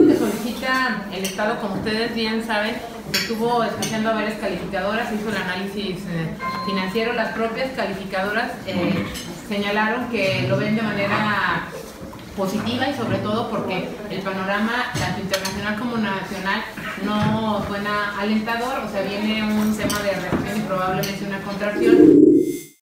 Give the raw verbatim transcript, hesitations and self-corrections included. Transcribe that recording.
que solicita el Estado, como ustedes bien saben, estuvo escuchando a varias calificadoras, hizo el análisis eh, financiero. Las propias calificadoras eh, señalaron que lo ven de manera positiva y sobre todo porque el panorama tanto internacional como nacional no suena alentador, o sea, viene un tema de recesión y probablemente una contracción.